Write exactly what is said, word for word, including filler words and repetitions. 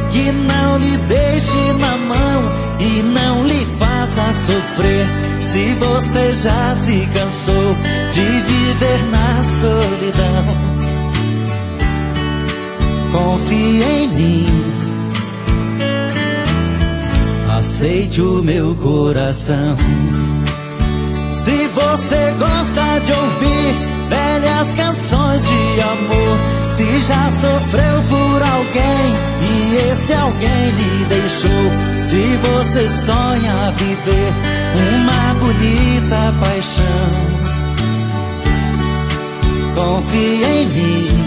que não lhe deixe na mão e não lhe faça sofrer. Se você já se cansou de viver na solidão, confie em mim, aceite o meu coração. Se você gosta de ouvir velhas canções de amor, se já sofreu por alguém e esse alguém lhe deixou, se você sonha viver uma bonita paixão, confie em mim,